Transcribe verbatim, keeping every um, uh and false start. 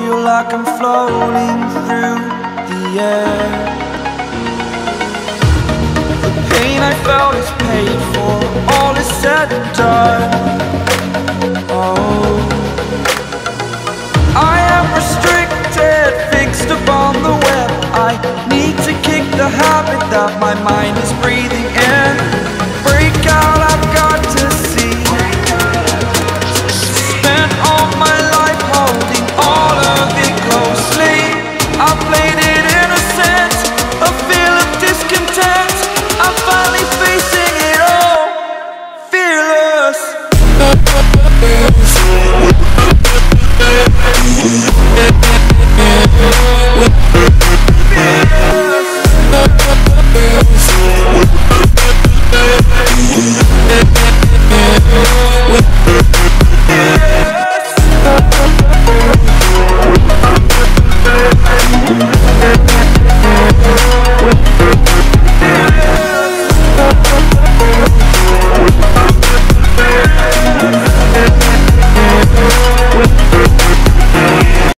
feel like I'm floating through the air. The pain I felt is paid for, all is said and done. Oh, I am restricted, fixed upon the web. I need to kick the habit that my mind is